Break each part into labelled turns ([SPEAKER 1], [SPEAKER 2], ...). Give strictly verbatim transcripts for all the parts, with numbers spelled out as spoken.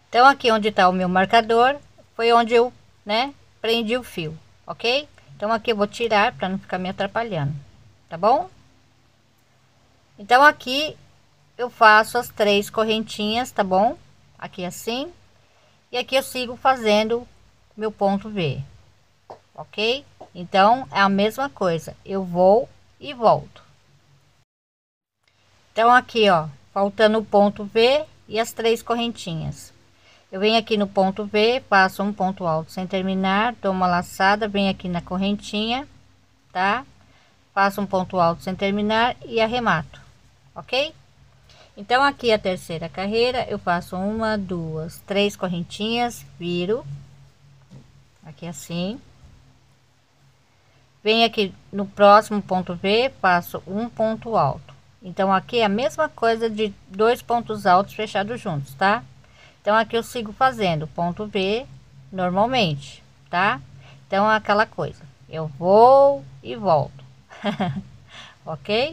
[SPEAKER 1] Então aqui onde está o meu marcador foi onde eu, né, prendi o fio, ok? Então aqui eu vou tirar para não ficar me atrapalhando, tá bom? Então aqui eu faço as três correntinhas, tá bom? Aqui assim, e aqui eu sigo fazendo meu ponto V, ok? Então é a mesma coisa, eu vou e volto. Então aqui, ó, faltando o ponto V e as três correntinhas. Eu venho aqui no ponto V, passo um ponto alto sem terminar, dou uma laçada, venho aqui na correntinha, tá? Faço um ponto alto sem terminar e arremato, ok? Então aqui a terceira carreira eu faço uma, duas, três correntinhas, viro aqui assim, venho aqui no próximo ponto V, passo um ponto alto. Então aqui é a mesma coisa de dois pontos altos fechados juntos, tá? Então aqui eu sigo fazendo ponto V normalmente, tá? Então é aquela coisa, eu vou e volto. Ok?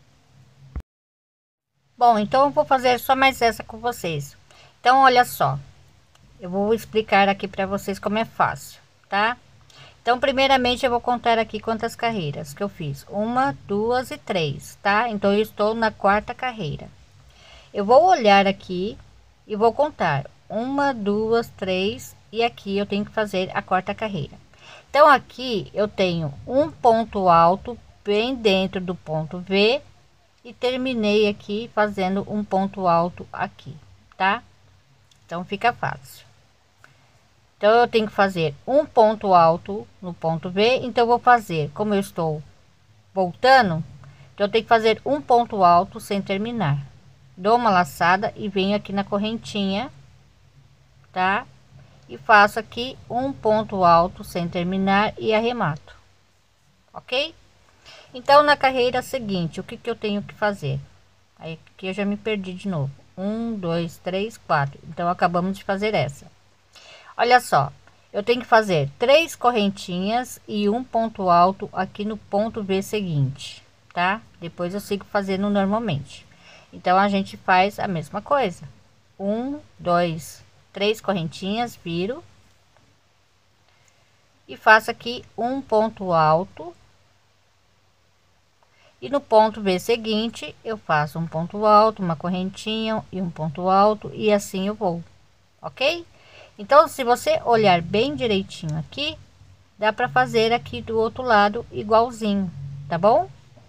[SPEAKER 1] Bom, então eu vou fazer só mais essa com vocês. Então olha só, eu vou explicar aqui para vocês como é fácil, tá? Então primeiramente eu vou contar aqui quantas carreiras que eu fiz, uma, duas e três, tá? Então eu estou na quarta carreira. Eu vou olhar aqui e vou contar uma, duas, três, e aqui eu tenho que fazer a quarta carreira. Então aqui eu tenho um ponto alto bem dentro do ponto V e terminei aqui fazendo um ponto alto aqui, tá? Então fica fácil. Então eu tenho que fazer um ponto alto no ponto V, então eu vou fazer, como eu estou voltando, então eu tenho que fazer um ponto alto sem terminar. Dou uma laçada e venho aqui na correntinha, tá? E faço aqui um ponto alto sem terminar e arremato, ok? Então na carreira seguinte, o que que eu tenho que fazer? Aí aqui eu já me perdi de novo. Um, dois, três, quatro. Então acabamos de fazer essa. Olha só, eu tenho que fazer três correntinhas e um ponto alto aqui no ponto V seguinte, tá? Depois eu sigo fazendo normalmente. Então a gente faz a mesma coisa. Um, dois, três correntinhas, viro e faço aqui um ponto alto. E no ponto V seguinte eu faço um ponto alto, uma correntinha e um ponto alto, e assim eu vou, ok? Então se você olhar bem direitinho aqui, dá para fazer aqui do outro lado igualzinho, tá bom?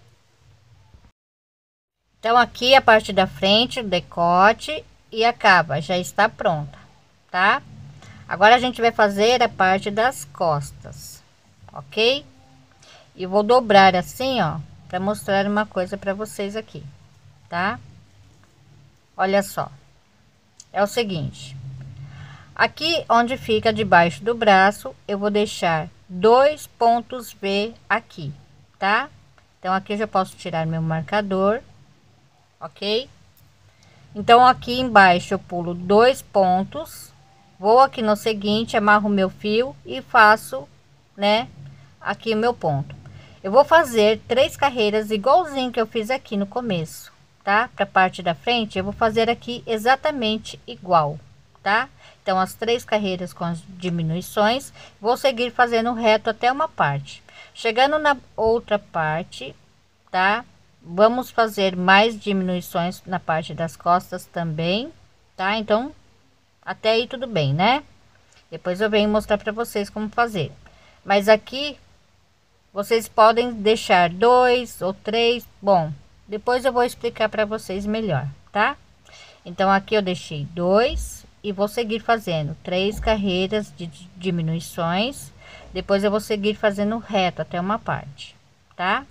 [SPEAKER 1] Então aqui a parte da frente, o decote e a cava já está pronta, tá? Agora a gente vai fazer a parte das costas, ok? E vou dobrar assim, ó, para mostrar uma coisa para vocês aqui, tá? Olha só, é o seguinte, aqui onde fica debaixo do braço eu vou deixar dois pontos V aqui, tá? Então aqui eu já posso tirar meu marcador, ok? Então aqui embaixo eu pulo dois pontos, vou aqui no seguinte, amarro meu fio e faço, né, aqui o meu ponto. Eu vou fazer três carreiras igualzinho que eu fiz aqui no começo, tá? Para parte da frente eu vou fazer aqui exatamente igual, tá? Então as três carreiras com as diminuições, vou seguir fazendo reto até uma parte. Chegando na outra parte, tá? Vamos fazer mais diminuições na parte das costas também, tá? Então até aí tudo bem, né? Depois eu venho mostrar para vocês como fazer. Mas aqui vocês podem deixar dois ou três. Bom, depois eu vou explicar para vocês melhor, tá? Então aqui eu deixei dois e vou seguir fazendo três carreiras de diminuições. Depois eu vou seguir fazendo reto até uma parte, tá?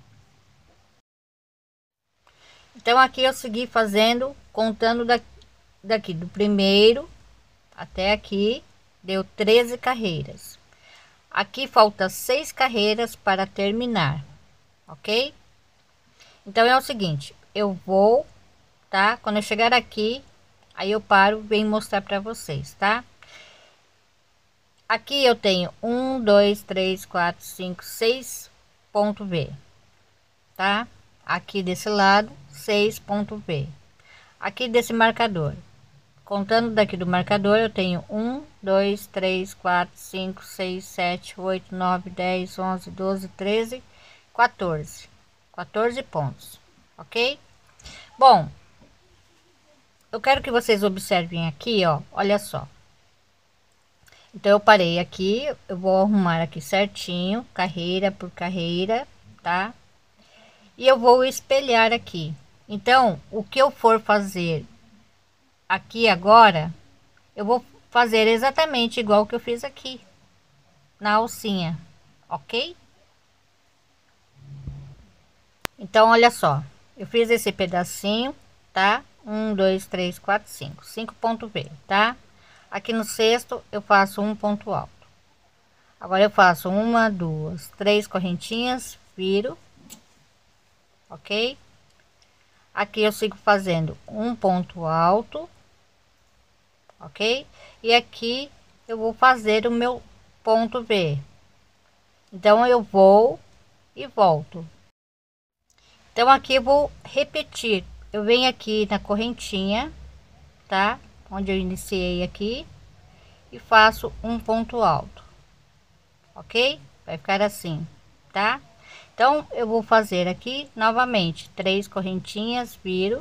[SPEAKER 1] Então aqui eu segui fazendo, contando da, daqui do primeiro até aqui, deu treze carreiras. Aqui falta seis carreiras para terminar, ok? Então é o seguinte, eu vou, tá? Quando eu chegar aqui, aí eu paro, venho mostrar para vocês, tá? Aqui eu tenho um, dois, três, quatro, cinco, seis ponto V, tá? Aqui desse lado, seis ponto V. Aqui desse marcador, contando daqui do marcador, eu tenho um, dois, três, quatro, cinco, seis, sete, oito, nove, dez, onze, doze, treze, quatorze. quatorze pontos, ok? Bom, eu quero que vocês observem aqui, ó, olha só. Então eu parei aqui, eu vou arrumar aqui certinho, carreira por carreira, tá? E eu vou espelhar aqui. Então, o que eu for fazer aqui agora, eu vou fazer exatamente igual que eu fiz aqui na alcinha, ok? Então, olha só, eu fiz esse pedacinho, tá? Um, dois, três, quatro, cinco, cinco ponto V, tá? Aqui no sexto eu faço um ponto alto. Agora eu faço uma, duas, três correntinhas, viro, ok? Aqui eu sigo fazendo um ponto alto, ok? E aqui eu vou fazer o meu ponto V. Então eu vou e volto. Então aqui eu vou repetir. Eu venho aqui na correntinha, tá? Onde eu iniciei aqui e faço um ponto alto, ok? Vai ficar assim, tá? Então eu vou fazer aqui novamente três correntinhas, viro.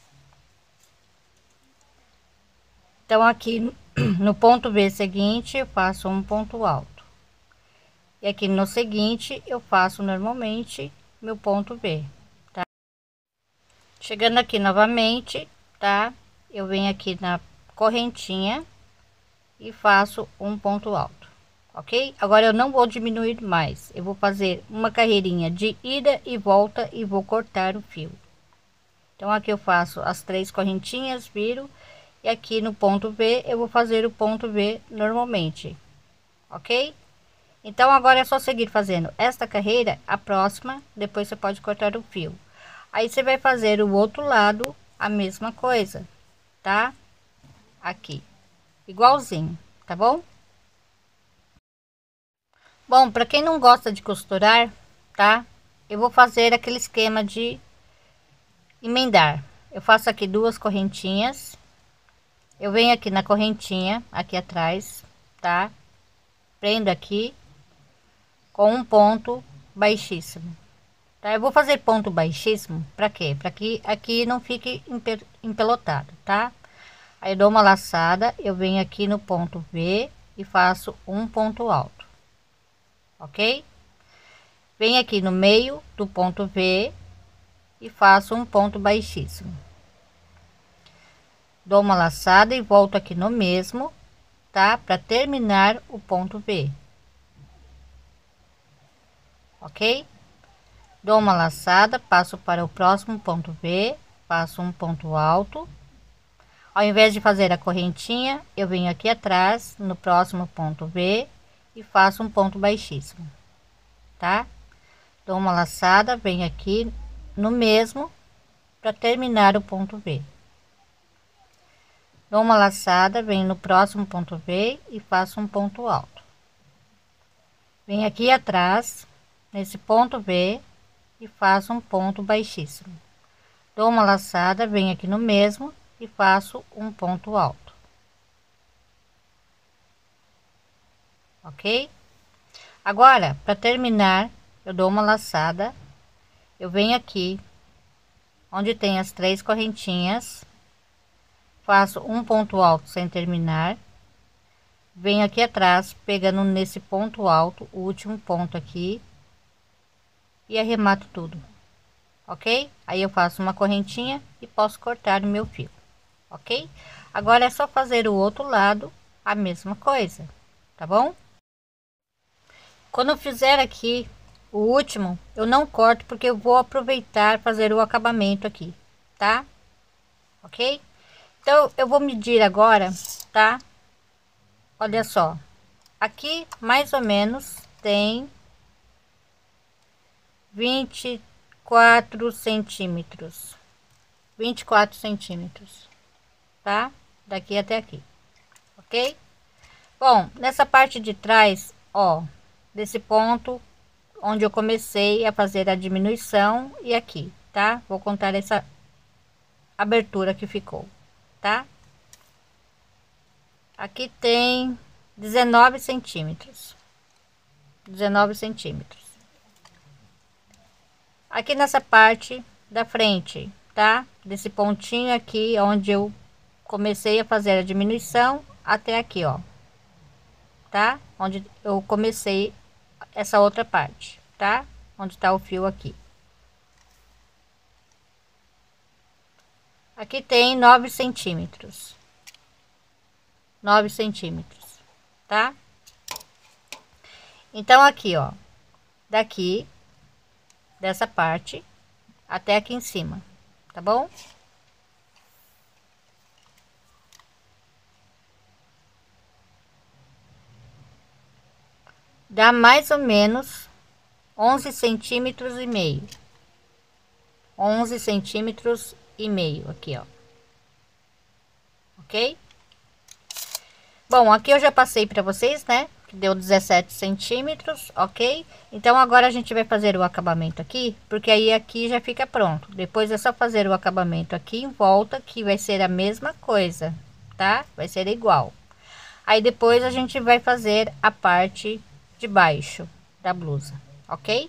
[SPEAKER 1] Então aqui no ponto V seguinte eu faço um ponto alto e aqui no seguinte eu faço normalmente meu ponto V, tá? Chegando aqui novamente, tá? Eu venho aqui na correntinha e faço um ponto alto, ok? Agora eu não vou diminuir mais, eu vou fazer uma carreirinha de ida e volta e vou cortar o fio. Então aqui eu faço as três correntinhas, viro, e aqui no ponto V eu vou fazer o ponto V normalmente, ok? Então agora é só seguir fazendo esta carreira, a próxima, depois você pode cortar o fio. Aí você vai fazer o outro lado a mesma coisa, tá? Aqui igualzinho, tá bom? Bom, para quem não gosta de costurar, tá? Eu vou fazer aquele esquema de emendar. Eu faço aqui duas correntinhas, eu venho aqui na correntinha aqui atrás, tá? Prendo aqui com um ponto baixíssimo, tá? Eu vou fazer ponto baixíssimo para quê? Para que aqui não fique empelotado, tá? Aí eu dou uma laçada, eu venho aqui no ponto V e faço um ponto alto, ok? Venho aqui no meio do ponto V e faço um ponto baixíssimo, dou uma laçada e volto aqui no mesmo, tá? Para terminar o ponto V, ok? Dou uma laçada, passo para o próximo ponto V, faço um ponto alto. Ao invés de fazer a correntinha, eu venho aqui atrás no próximo ponto V e faço um ponto baixíssimo, tá? Dou uma laçada, venho aqui no mesmo para terminar o ponto V. Dou uma laçada, venho no próximo ponto V e faço um ponto alto. Venho aqui atrás nesse ponto V e faço um ponto baixíssimo. Dou uma laçada, venho aqui no mesmo e faço um ponto alto, ok? Agora, para terminar, eu dou uma laçada, eu venho aqui onde tem as três correntinhas, faço um ponto alto sem terminar, venho aqui atrás pegando nesse ponto alto o último ponto aqui e arremato tudo, ok? Aí eu faço uma correntinha e posso cortar o meu fio, ok? Agora é só fazer o outro lado a mesma coisa, tá bom? Quando eu fizer aqui o último, eu não corto porque eu vou aproveitar fazer o acabamento aqui, tá? Ok? Então eu vou medir agora, tá? Olha só, aqui mais ou menos tem vinte e quatro centímetros, vinte e quatro centímetros, tá? Daqui até aqui, ok? Bom, nessa parte de trás, ó, desse ponto onde eu comecei a fazer a diminuição e aqui, tá? Vou contar essa abertura que ficou, tá? Aqui tem dezenove centímetros. dezenove centímetros. Aqui nessa parte da frente, tá? Desse pontinho aqui, onde eu comecei a fazer a diminuição, até aqui, ó. Tá? Onde eu comecei essa outra parte, tá? Onde tá o fio aqui. Aqui tem nove centímetros. nove centímetros, tá? Então aqui, ó, daqui dessa parte até aqui em cima, tá bom? Dá mais ou menos onze centímetros e meio. onze centímetros e meio aqui, ó. Ok? Bom, aqui eu já passei para vocês, né? Que deu dezessete centímetros, ok? Então agora a gente vai fazer o acabamento aqui, porque aí aqui já fica pronto. Depois é só fazer o acabamento aqui em volta, que vai ser a mesma coisa, tá? Vai ser igual. Aí depois a gente vai fazer a parte de baixo da blusa, ok?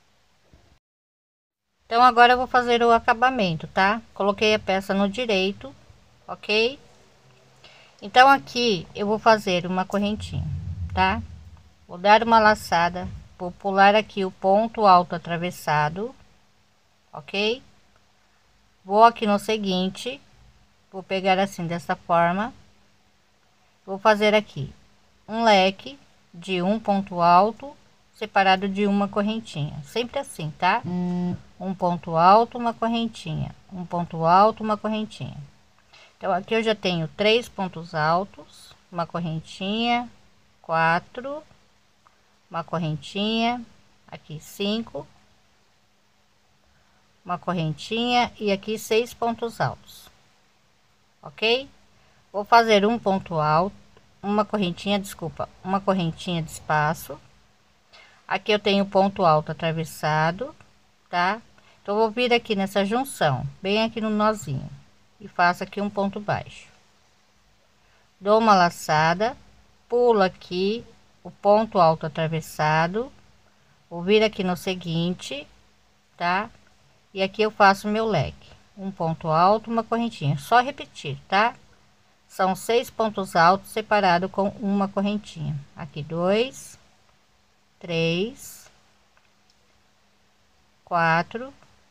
[SPEAKER 1] Então agora eu vou fazer o acabamento, tá? Coloquei a peça no direito, ok? Então aqui eu vou fazer uma correntinha, tá? Vou dar uma laçada, vou pular aqui o ponto alto atravessado, ok? Vou aqui no seguinte, vou pegar assim dessa forma, vou fazer aqui um leque de um ponto alto separado de uma correntinha, sempre assim, tá? Hum. Um ponto alto, uma correntinha, um ponto alto, uma correntinha. Então aqui eu já tenho três pontos altos, uma correntinha, quatro, uma correntinha, aqui cinco, uma correntinha e aqui seis pontos altos, ok? Vou fazer um ponto alto, uma correntinha, desculpa, uma correntinha de espaço. Aqui eu tenho ponto alto atravessado, tá? Então vou vir aqui nessa junção, bem aqui no nozinho, e faço aqui um ponto baixo. Dou uma laçada, pulo aqui o ponto alto atravessado, vou vir aqui no seguinte, tá? E aqui eu faço meu leque, um ponto alto, uma correntinha, só repetir, tá? São seis pontos altos separado com uma correntinha. Aqui dois, três, quatro,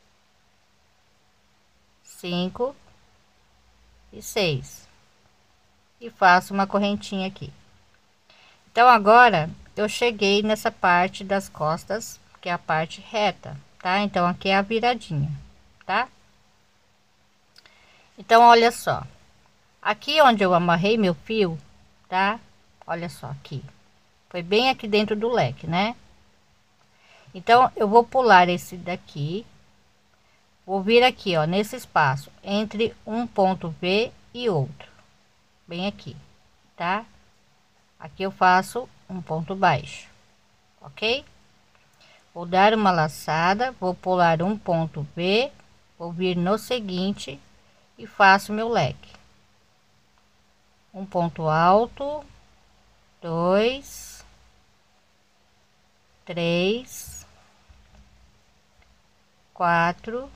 [SPEAKER 1] cinco e seis, e faço uma correntinha aqui. Então agora eu cheguei nessa parte das costas, que é a parte reta, tá? Então aqui é a viradinha, tá? Então olha só, aqui onde eu amarrei meu fio, tá? Olha só aqui, foi bem aqui dentro do leque, né? Então eu vou pular esse daqui, vou vir aqui, ó, nesse espaço entre um ponto V e outro, bem aqui, tá? Aqui eu faço um ponto baixo, ok? Vou dar uma laçada, vou pular um ponto V, vou vir no seguinte e faço meu leque, um ponto alto, dois, três, quatro,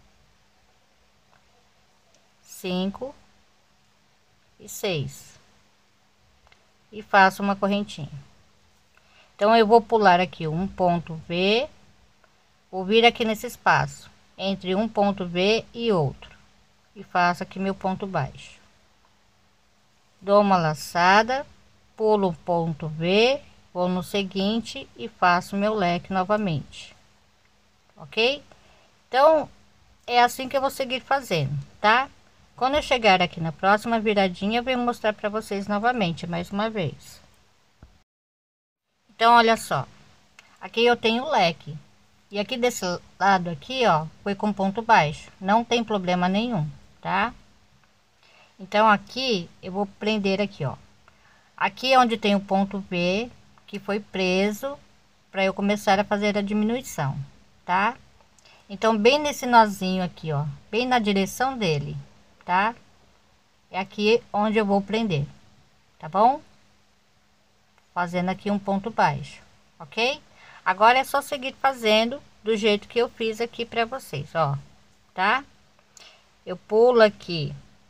[SPEAKER 1] cinco e seis, e faço uma correntinha. Então eu vou pular aqui um ponto V, vou vir aqui nesse espaço entre um ponto V e outro e faço aqui meu ponto baixo. Dou uma laçada, pulo um ponto V, vou no seguinte e faço meu leque novamente, ok? Então é assim que eu vou seguir fazendo, tá? Quando eu chegar aqui na próxima viradinha, eu venho mostrar para vocês novamente, mais uma vez. Então olha só, aqui eu tenho o leque, e aqui desse lado aqui, ó, foi com ponto baixo, não tem problema nenhum, tá? Então aqui eu vou prender aqui, ó, aqui é onde tem o ponto V que foi preso para eu começar a fazer a diminuição, tá? Então bem nesse nozinho aqui, ó, bem na direção dele, tá? É aqui onde eu vou prender, tá bom? Fazendo aqui um ponto baixo, ok? Agora é só seguir fazendo do jeito que eu fiz aqui para vocês, ó, tá? Eu pulo aqui,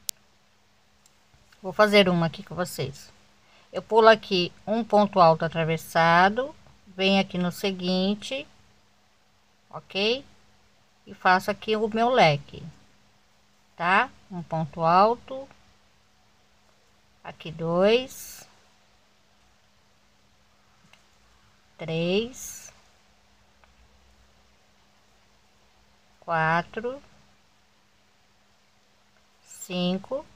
[SPEAKER 1] vou fazer uma aqui com vocês. Eu pulo aqui um ponto alto atravessado, venho aqui no seguinte, ok? E faço aqui o meu leque, tá? Um ponto alto, aqui dois, três, quatro, cinco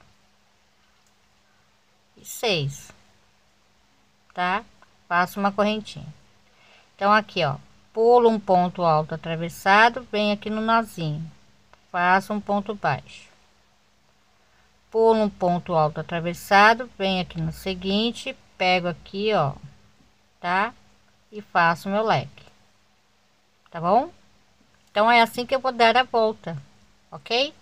[SPEAKER 1] e seis, tá? Faço uma correntinha. Então aqui, ó, pulo um ponto alto atravessado, venho aqui no nozinho, faço um ponto baixo, pulo um ponto alto atravessado, venho aqui no seguinte, pego aqui, ó, tá? E faço meu leque, tá bom? Então é assim que eu vou dar a volta, ok?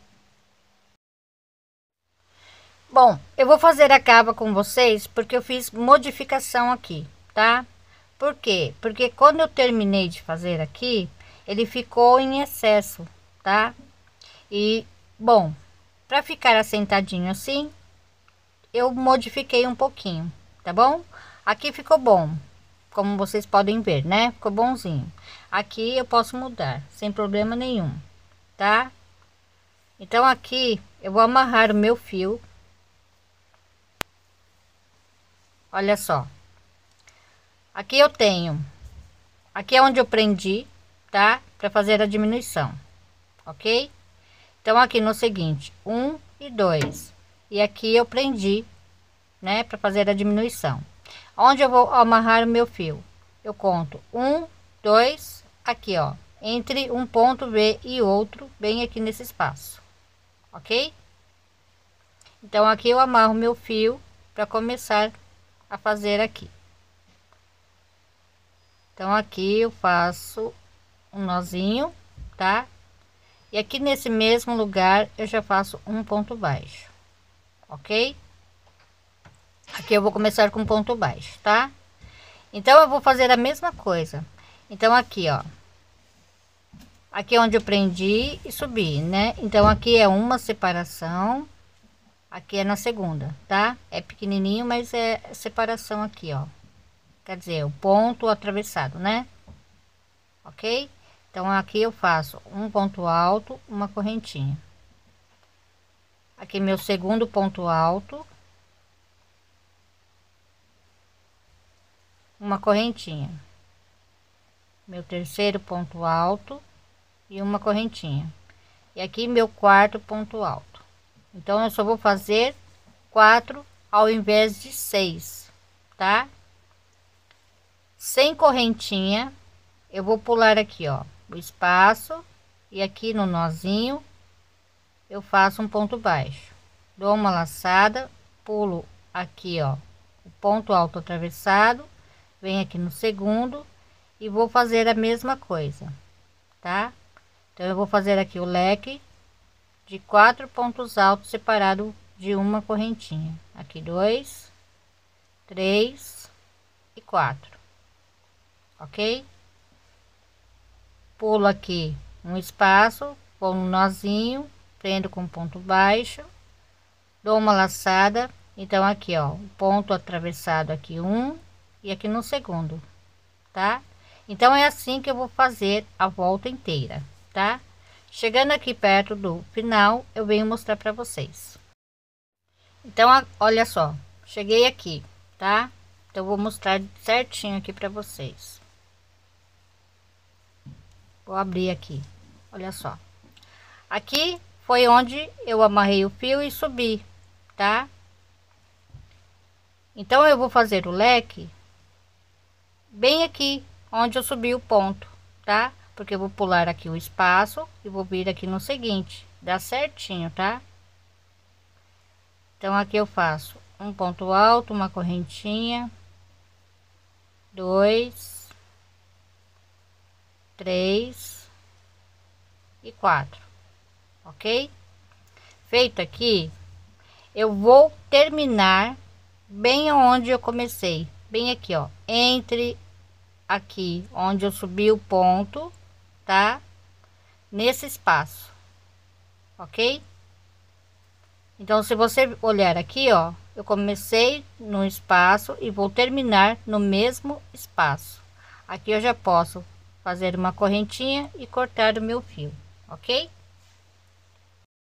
[SPEAKER 1] Bom, eu vou fazer a cava com vocês porque eu fiz modificação aqui, tá? Por quê? Porque quando eu terminei de fazer aqui, ele ficou em excesso, tá? E, bom, para ficar assentadinho assim, eu modifiquei um pouquinho, tá bom? Aqui ficou bom, como vocês podem ver, né? Ficou bonzinho. Aqui eu posso mudar, sem problema nenhum, tá? Então aqui eu vou amarrar o meu fio. Olha só, aqui eu tenho, aqui é onde eu prendi, tá? Para fazer a diminuição, ok? Então aqui no seguinte, um e dois, e aqui eu prendi, né? Para fazer a diminuição. Onde eu vou amarrar o meu fio, eu conto um, dois, aqui ó, entre um ponto B e outro, bem aqui nesse espaço, ok? Então aqui eu amarro meu fio para começar a fazer aqui. Então aqui eu faço um nozinho, tá? E aqui nesse mesmo lugar eu já faço um ponto baixo, ok? Aqui eu vou começar com ponto baixo, tá? Então eu vou fazer a mesma coisa. Então aqui, ó, aqui é onde eu prendi e subi, né? Então aqui é uma separação, aqui é na segunda, tá? É pequenininho, mas é separação aqui, ó, quer dizer, o ponto atravessado, né? Ok? Então aqui eu faço um ponto alto, uma correntinha. Aqui meu segundo ponto alto, uma correntinha. Meu terceiro ponto alto e uma correntinha. E aqui meu quarto ponto alto. Então eu só vou fazer quatro ao invés de seis, tá? Sem correntinha, eu vou pular aqui, ó, o espaço, e aqui no nozinho eu faço um ponto baixo, dou uma laçada, pulo aqui, ó, o ponto alto atravessado, venho aqui no segundo e vou fazer a mesma coisa, tá? Então eu vou fazer aqui o leque de quatro pontos altos separado de uma correntinha. Aqui dois, três e quatro, ok? Pulo aqui um espaço, vou no nozinho, prendo com ponto baixo, dou uma laçada. Então aqui, ó, o ponto atravessado aqui um e aqui no segundo, tá? Então é assim que eu vou fazer a volta inteira, tá? Chegando aqui perto do final, eu venho mostrar para vocês. Então, olha só, cheguei aqui, tá? Então, eu vou mostrar certinho aqui para vocês. Vou abrir aqui, olha só. Aqui foi onde eu amarrei o fio e subi, tá? Então, eu vou fazer o leque bem aqui, onde eu subi o ponto, tá? Porque eu vou pular aqui o espaço e vou vir aqui no seguinte, dá certinho, tá? Então aqui eu faço um ponto alto, uma correntinha, dois, três e quatro, ok? Feito aqui, eu vou terminar bem onde eu comecei, bem aqui, ó, entre aqui onde eu subi o ponto, tá? Nesse espaço, ok? Então, se você olhar aqui, ó, eu comecei no espaço e vou terminar no mesmo espaço. Aqui eu já posso fazer uma correntinha e cortar o meu fio, ok?